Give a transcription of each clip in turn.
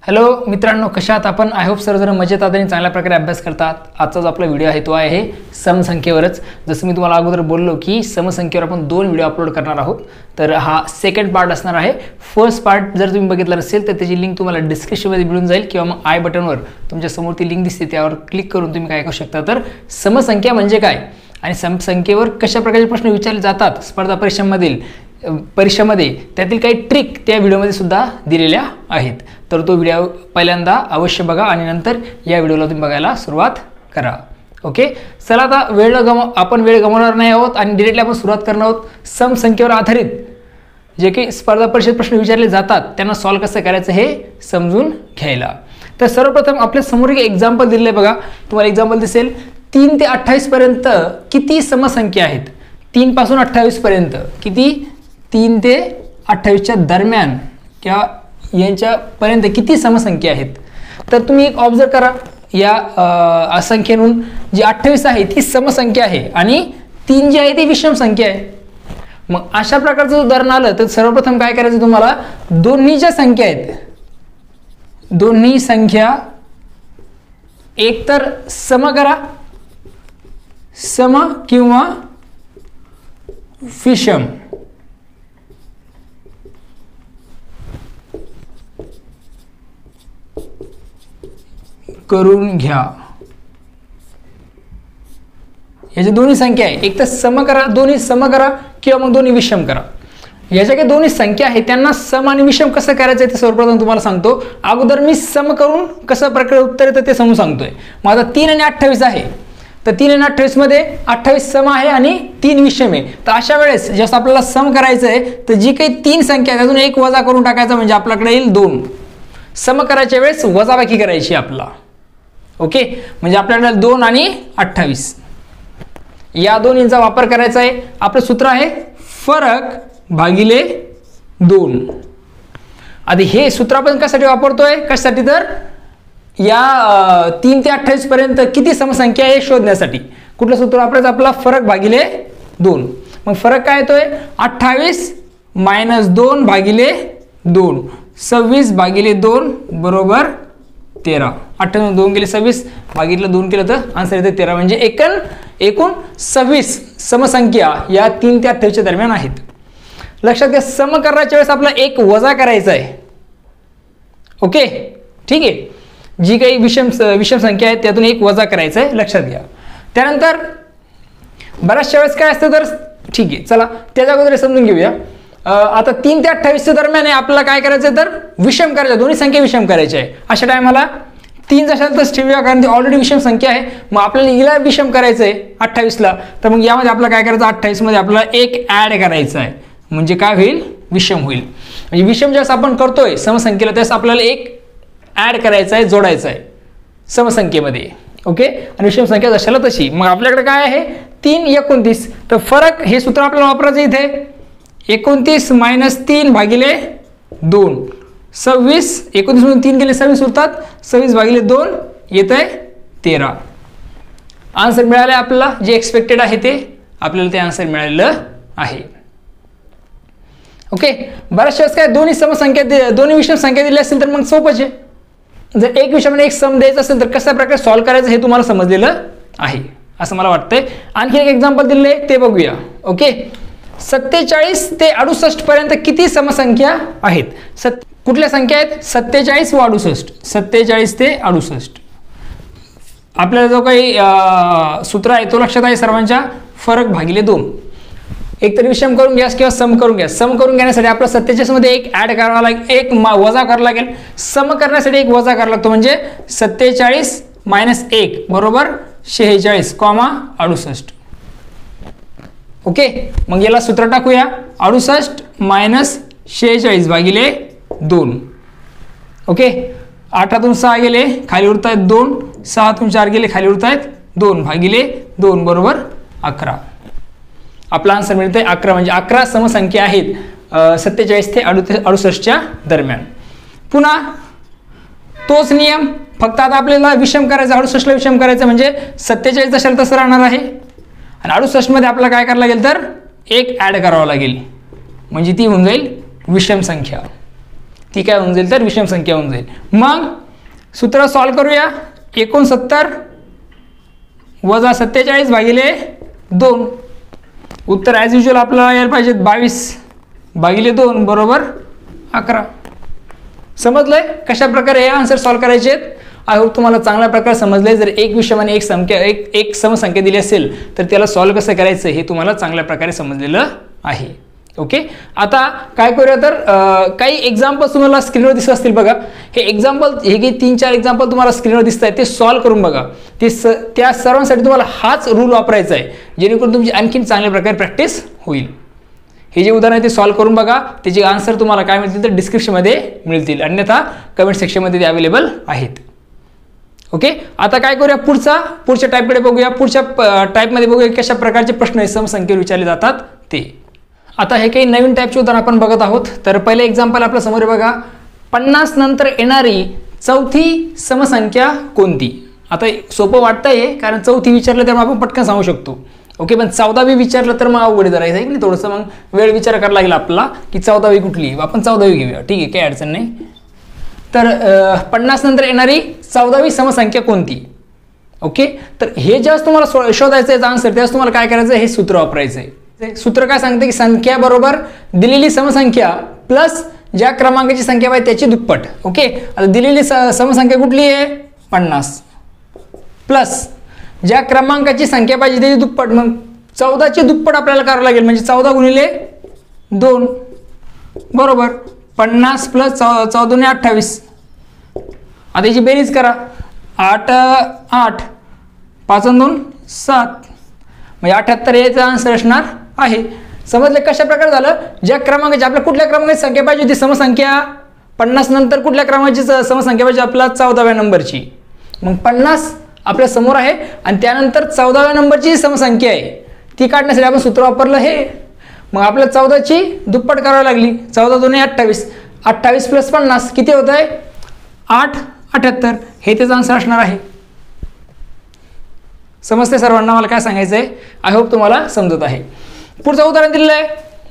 Hello मित्रांनो, कशा आहात आपण? आय होप सर्वजण मजेत आहात आणि चांगल्या प्रकारे अभ्यास करतात. आजचा जो आपला व्हिडिओ आहे तो आहे समसंख्येवरच. जसं मी तुम्हाला अगोदर बोललो की समसंख्येवर आपण 2 व्हिडिओ अपलोड करणार आहोत. तर हा सेकंड पार्ट असणार आहे. फर्स्ट पार्ट जर तुम्ही बघितला नसेल तर त्याची लिंक तुम्हाला डिस्क्रिप्शनमध्ये मिळून जाईल किंवा मग आय बटनवर तुमच्या समोर ती लिंक दिसते, त्यावर क्लिक करून तुम्ही काय करू शकता तर समसंख्या म्हणजे काय आणि समसंख्येवर कशा प्रकारचे प्रश्न विचारले जातात स्पर्धा परीक्षामध्ये त्यातील काही ट्रिक त्या व्हिडिओमध्ये सुद्धा दिलेल्या आहेत. तर तो व्हिडिओ पहिल्यांदा अवश्य बघा आणि नंतर या व्हिडिओला तुम्ही बघायला सुरुवात करा. ओके, चला आता आपण वेळ गमावणार नाही आहोत आणि डिरेक्टली आपण सुरुवात करणार आहोत. समसंख्येवर आधारित जे काही स्पर्धा परीक्षेत प्रश्न विचारले जातात त्यांना सॉल्व्ह कसं करायचं हे समजून घ्यायला. तर सर्वप्रथम आपल्या समोर एक एक्झाम्पल दिलेलं आहे बघा. तुम्हाला एक्झाम्पल दिसेल 3 ते 28 पर्यंत किती समसंख्या आहेत. 3 पासून 28 पर्यंत किती, 3 ते 28च्या दरम्यान किंवा यांच्यापर्यंत किती समसंख्या आहेत. तर तुम्ही एक ऑब्झर्व करा, या संख्येतून जी 28 आहे ती समसंख्या आहे आणि 3 जी आहे ती विषम संख्या आहे. मग अशा प्रकारचं उदाहरण आलं तर सर्वप्रथम काय करायचं, तुम्हाला दोन्ही ज्या संख्या आहेत दोन्ही संख्या एकतर सम करा, सम किंवा विषम. करून घ्या. याच्या दोन्ही संख्या आहे, एक तर सम करा, दोन्ही सम करा किंवा मग दोन्ही विषम करा. याच्या काही दोन्ही संख्या आहेत त्यांना सम आणि विषम कसं करायचं आहे ते सर्वप्रथम तुम्हाला सांगतो. अगोदर मी सम करून कसं प्रकारे उत्तर येतं ते समजून सांगतोय. मग आता 3 आणि 28 आहे, तर 3 आणि 28 मध्ये 28 सम आहे आणि 3 विषम आहे. तर अशा वेळेस जसं आपल्याला सम करायचं आहे तर जी काही 3 संख्या आहे त्यातून 1 वजा करून टाकायचा म्हणजे आपल्याकडे येईल 2. सम करायच्या वेळेस वजाबाकी करायची आपला. ओके, म्हणजे आपल्याकडे 2 आणि 28 या दोन्हींचा वापर करायचा आहे. आपलं सूत्र आहे फरक भागिले 2. आधी हे सूत्र आपण कशासाठी वापरतोय, कशासाठी तर या 3 ते 28 पर्यंत किती समसंख्या आहे शोधण्यासाठी. कुठलं सूत्र वापरायचं, आपला फरक भागिले 2. मग फरक काय येतोय, 28 - 2 भागिले 2, 26 भागिले 2 बरोबर 13. 28 2 गेले 26 भागितलं 2 केलं तर आन्सर येते 13. म्हणजे एकूण 26 समसंख्या या 3 ते 28च्या दरम्यान आहेत. लक्षात घ्या, सम करण्याच्या वेळेस आपला 1 वजा करायचा आहे. ओके, ठीक आहे. जी काही विषम संख्या आहे त्यातून 1 वजा करायचं आहे, लक्षात घ्या. त्यानंतर बऱ्याचशा वेळेस काय असतं तर ठीक आहे, चला त्याच्या अगोदर समजून घेऊया. आता 3 ते 28च्या दरम्यान आपल्याला काय करायचं तर विषम करायचं, दोन्ही संख्या विषम करायच्या आहे. अशा टायमाला 3 जशाल तर ठेवूया, कारण ती ऑलरेडी विषम संख्या आहे. मग आपल्याला हिला विषम करायचं आहे 28ला, तर मग यामध्ये आपल्याला काय करायचं, 28 मध्ये आपल्याला 1 ऍड करायचं आहे म्हणजे काय होईल, विषम होईल. म्हणजे विषम ज्यावेळेस आपण करतोय समसंख्येला त्यावेळेस आपल्याला 1 ऍड करायचं आहे, जोडायचं आहे समसंख्येमध्ये. ओके, आणि विषम संख्या जशाला तशी. मग आपल्याकडे काय आहे 3 29. तर फरक हे सूत्र आपल्याला वापरायचं इथे 29 - 3 भागिले 2, 26. 29 मधून 3 गेले 26 उरतात, 26 भागिले 2 येत आहे 13. आन्सर मिळालं आपल्याला, जे एक्सपेक्टेड आहे ते आपल्याला ते आन्सर मिळालेलं आहे. ओके, बऱ्याचशा वेळेस काय दोन्ही विषम संख्या दिल्या असेल तर मग सोपंच आहे. जर एक विषम आणि एक सम द्यायचं असेल तर कशा प्रकारे सॉल्व्ह करायचं हे तुम्हाला समजलेलं आहे असं मला वाटतंय. आणखी एक एक्झाम्पल दिलेलं आहे ते बघूया. ओके, 47 ते 68 पर्यंत किती समसंख्या आहेत. कुठल्या संख्या आहेत, 47 व 68. 47 ते 68 आपल्याला जो काही सूत्र आहे तो लक्षात आहे सर्वांच्या, फरक भागिले 2. एक तर विषम करून घ्या किंवा सम करून घ्या. सम करून घेण्यासाठी आपल्याला 47 मध्ये 1 ऍड करावा लागेल, 1 वजा करावं लागेल. सम करण्यासाठी 1 वजा करावा लागतो म्हणजे 47 - 1 बरोबर 46, 68. ओके, मग याला सूत्र टाकूया 68 - 46 भागिले 2. ओके, 8 6 गेले खाली उरत आहेत 2, 6 4 गेले खाली उरत आहेत 2 भागिले 2 बरोबर 11. आपला आन्सर मिळतंय 11. म्हणजे 11 समसंख्या आहेत 47 ते 68च्या दरम्यान. पुन्हा तोच नियम, फक्त आता आपल्याला विषम करायचं, 68ला विषम करायचं म्हणजे 47 जशाला तसं राहणार आहे आणि 68 मध्ये आपल्याला काय करावं लागेल तर 1 ऍड करावं लागेल म्हणजे ती होऊन जाईल विषम संख्या. ती काय होऊन जाईल तर विषम संख्या होऊन जाईल. मग सूत्र सॉल्व करूया. 69 वजा 47 भागिले 2. उत्तर ॲज युजल आपल्याला यायला पाहिजे 22 भागिले 2 बरोबर 11. समजलंय कशा प्रकारे हे आन्सर सॉल्व करायचे आहेत. आय होप तुम्हाला चांगल्या प्रकारे समजलंय. जर एक विषम आणि एक समसंख्या दिली असेल तर त्याला सॉल्व कसं करायचं हे तुम्हाला चांगल्या प्रकारे समजलेलं आहे. ओके, आता काय करूया तर काही एक्झाम्पल्स तुम्हाला स्क्रीनवर दिसत असतील बघा. हे एक्झाम्पल हे काही 3-4 एक्झाम्पल तुम्हाला स्क्रीनवर दिसत आहेत ते सॉल्व करून बघा. त्या सर्वांसाठी तुम्हाला हाच रूल वापरायचा आहे जेणेकरून तुमची आणखीन चांगल्या प्रकारे प्रॅक्टिस होईल. हे जे उदाहरण आहे ते सॉल्व करून बघा. त्याचे आन्सर तुम्हाला काय मिळतील तर डिस्क्रिप्शनमध्ये मिळतील, अन्यथा कमेंट सेक्शनमध्ये ते अवेलेबल आहेत. ओके, आता काय करूया पुढच्या टाईपकडे बघूया. पुढच्या टाईपमध्ये बघूया कशा प्रकारचे प्रश्न समसंख्येवर विचारले जातात ते. आता हे काही नवीन टाईपचे उदाहरण आपण बघत आहोत. तर पहिले एक्झाम्पल आपल्या समोर बघा. 50 नंतर येणारी चौथी समसंख्या कोणती. आता सोपं वाटतंय कारण चौथी विचारलं तर मग आपण पटकन सांगू शकतो. ओके, पण 14वी विचारलं तर मग अवघड करायचं आहे की नाही, थोडंसं मग वेळ विचार करायला लागेल आपला की 14वी कुठली. आपण 14वी घेऊया, ठीक आहे, काही अडचण नाही. तर 50 नंतर येणारी 14वी समसंख्या कोणती. ओके, तर हे ज्यावेळेस तुम्हाला शोधायचं आहे आन्सर त्यावेळेस तुम्हाला काय करायचं हे सूत्र वापरायचं आहे. सूत्र काय सांगते की संख्या बरोबर दिलेली समसंख्या प्लस ज्या क्रमांकाची संख्या पाहिजे त्याची दुप्पट. ओके, आता दिलेली समसंख्या कुठली आहे 50 प्लस ज्या क्रमांकाची संख्या पाहिजे त्याची दुप्पट. मग 14ची दुप्पट आपल्याला करावं लागेल म्हणजे 14 गुणिले 2 बरोबर 50 प्लस 14 28. आता याची बेरीज करा. 8 8 5 2 7 म्हणजे 78 याचा आन्सर असणार आहे. समजलं कशा प्रकारे झालं. ज्या क्रमांकाची आपल्या कुठल्या क्रमांकाची संख्या पाहिजे होती समसंख्या 50 नंतर कुठल्या क्रमांकाची समसंख्या पाहिजे आपला 14व्या नंबरची. मग 50 आपल्या समोर आहे आणि त्यानंतर 14व्या नंबरची समसंख्या आहे ती काढण्यासाठी आपण सूत्र वापरलं हे. मग आपल्याला 14ची दुप्पट करावी लागली. 14 2 28 28 प्लस 50 किती होत आहे 8 78 हे त्याचं आन्सर असणार आहे. समजते सर्वांना मला काय सांगायचं आहे. आय होप तुम्हाला समजत आहे. पुढचं उदाहरण दिलेलं आहे.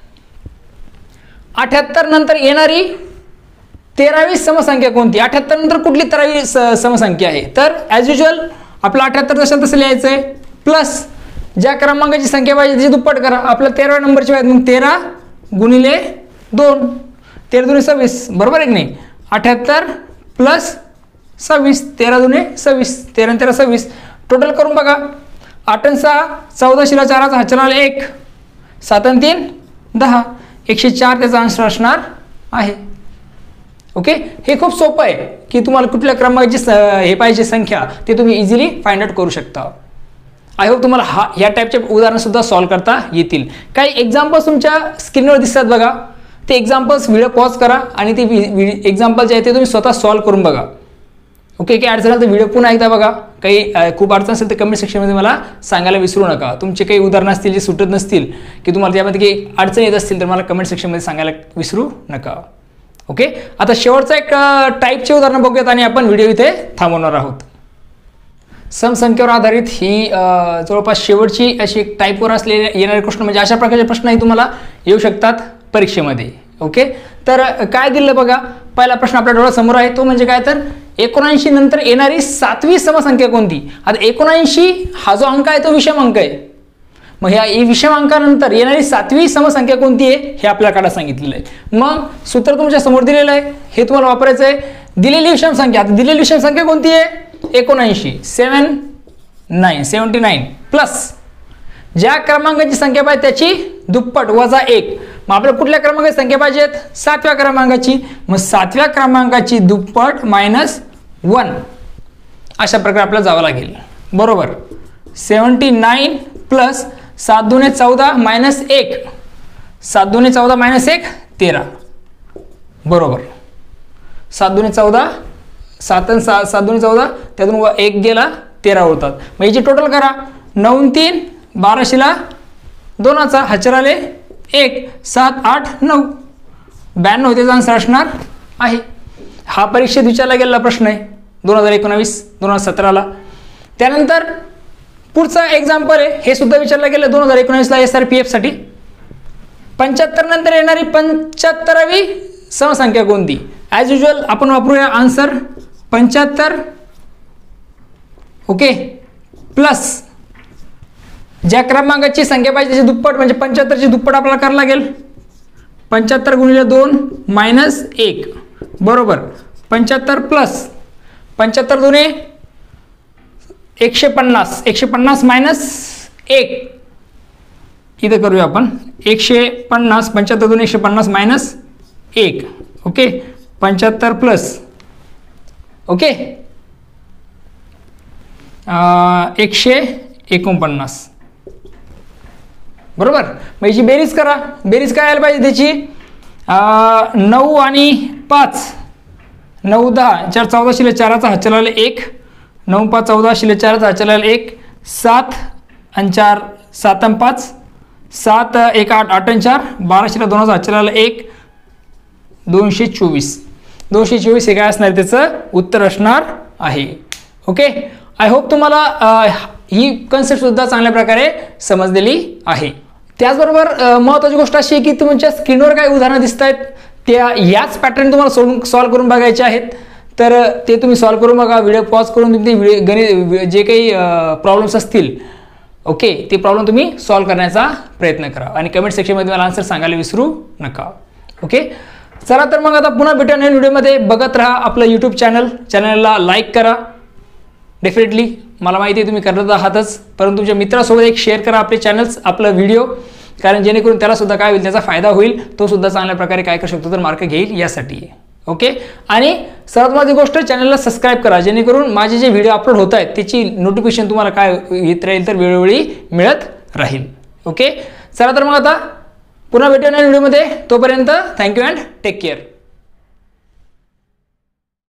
78 नंतर येणारी 13वी समसंख्या कोणती. 78 नंतर कुठली 13वी समसंख्या आहे तर ॲज युजल आपलं 78 जसं तसं लिहायचं आहे प्लस ज्या क्रमांकाची संख्या पाहिजे त्याची दुप्पट करा. आपल्या 13व्या नंबरची पाहिजे मग 13 गुणिले 2 13 2 26 बरोबर आहे की नाही. 78 प्लस 26 13 2 26 13 13 26 टोटल करून बघा. 8 6 14 शिला 4 हाचनाला 1 7 3 10 104 त्याचा आन्सर असणार आहे. ओके, हे खूप सोपं आहे की तुम्हाला कुठल्या क्रमांकाची हे पाहिजे संख्या ते तुम्ही इझिली फाइंड आउट करू शकता. आय होप तुम्हाला ह्या टाईपचे उदाहरणसुद्धा सॉल्व करता येतील. काही एक्झाम्पल्स तुमच्या स्क्रीनवर दिसतात बघा. ते एक्झाम्पल्स व्हिडिओ पॉज करा आणि ते एक्झाम्पल जे आहे ते तुम्ही स्वतः सॉल्व करून बघा. ओके, काही अडचण आली तर व्हिडिओ पुन्हा एकदा बघा. काही खूप अडचण असेल तर कमेंट सेक्शनमध्ये मला सांगायला विसरू नका. तुमचे काही उदाहरणं असतील जे सुटत नसतील की तुम्हाला त्यामध्ये काही अडचण येत असतील तर मला कमेंट सेक्शनमध्ये सांगायला विसरू नका. ओके, आता शेवटचा एक टाईपचे उदाहरण बघूयात आणि आपण व्हिडिओ इथे थांबवणार आहोत. समसंख्येवर आधारित ही जवळपास शेवटची अशी एक टाईपवर असलेले येणारे प्रश्न म्हणजे अशा प्रकारचे प्रश्नही तुम्हाला येऊ शकतात परीक्षेमध्ये. ओके, तर काय दिलं बघा. पहिला प्रश्न आपल्या डोळ्यासमोर आहे तो म्हणजे काय तर 79 नंतर येणारी 7वी समसंख्या कोणती. आता 79 हा जो अंक आहे तो विषम अंक आहे. मग ह्या विषम अंकानंतर येणारी 7वी समसंख्या कोणती आहे हे आपल्याकडे सांगितलेलं आहे. मग सूत्र तुमच्या समोर दिलेलं आहे हे तुम्हाला वापरायचं आहे. दिलेली विषम संख्या आता दिलेली विषम संख्या कोणती आहे 79 79 प्लस ज्या क्रमांकाची संख्या पाहिजे त्याची दुप्पट वजा 1. मग आपल्याला कुठल्या क्रमांकाची संख्या पाहिजेत 7व्या क्रमांकाची. मग 7व्या क्रमांकाची दुप्पट -1 अशा प्रकारे आपल्याला जावं लागेल बरोबर. 79 प्लस 7 2 14 -1 7 2 14 -1 13 बरोबर. 7 2 14 7 2 14 त्यातून 1 गेला 13 होतात. मग याची टोटल करा. 9 3 12 शिला 2चा हचराले 1 7 8 9 92 त्याचा आन्सर असणार आहे. हा परीक्षेत विचारला गेलेला प्रश्न आहे 2019 2017ला. त्यानंतर पुढचा एक्झाम्पल आहे हे सुद्धा विचारलं गेलं 2019ला SRPF साठी. 75 नंतर येणारी 75वी समसंख्या कोणती. ॲज युजल आपण वापरूया आन्सर 75, ओके, प्लस ज्या क्रमांकाची संख्या पाहिजे त्याची दुप्पट म्हणजे 75ची दुप्पट आपल्याला करावं लागेल. 75 गुणिले 2 मायनस 1 बरोबर 75 प्लस 75 दुने 150, 150 मायनस 1 इथं करूया आपण 150, 75 दुने 150 मायनस 1, ओके, 75 प्लस, ओके, 149 बरोबर. मग याची बेरीज करा. बेरीज काय आली पाहिजे त्याची 9 आणि 5, 9 10 4 14 शिले 4चा हात चलायला 1, 9 5 14 शिले 4चा हात चलायला 1, 7 आणि 4 7 आणि 5 7 1 8 8 आणि 4 12 शिले 2चा हात चलायला 1, 224. 224 हे काय असणार त्याचं उत्तर असणार आहे. ओके, आय होप तुम्हाला ही कन्सेप्ट सुद्धा चांगल्या प्रकारे समजलेली आहे. त्याचबरोबर महत्त्वाची गोष्ट अशी आहे की तुमच्या स्क्रीनवर काही उदाहरणं दिसत आहेत त्या याच पॅटर्न तुम्हाला सॉल्व्ह करून बघायचे आहेत. तर ते तुम्ही सॉल्व्ह करून बघा. व्हिडिओ पॉज करून तुम्ही गणित जे काही प्रॉब्लेम्स असतील ओके ते प्रॉब्लेम तुम्ही सॉल्व्ह करण्याचा प्रयत्न करा आणि कमेंट सेक्शनमध्ये मला आन्सर सांगायला विसरू नका. ओके, चला तर मग आता पुन्हा भेटूया नवीन व्हिडिओमध्ये. बघत राहा आपलं यूट्यूब चॅनलला लाईक करा. डेफिनेटली मला माहिती आहे तुम्ही करत आहातच, परंतु तुमच्या मित्रासोबत एक शेअर करा आपले चॅनल्स आपलं व्हिडिओ, कारण जेणेकरून त्याला सुद्धा काय होईल त्याचा फायदा होईल, तो सुद्धा चांगल्या प्रकारे काय करू शकतो तर मार्क घेईल यासाठी. ओके, आणि सर्वात महत्त्वाची गोष्ट चॅनलला सबस्क्राईब करा जेणेकरून माझे जे व्हिडिओ अपलोड होत आहेत त्याची नोटिफिकेशन तुम्हाला काय येत राहील तर वेळोवेळी मिळत राहील. ओके, चला तर मग आता पुन्हा भेटूया नवीन व्हिडिओमध्ये. तोपर्यंत थँक्यू अँड टेक केअर.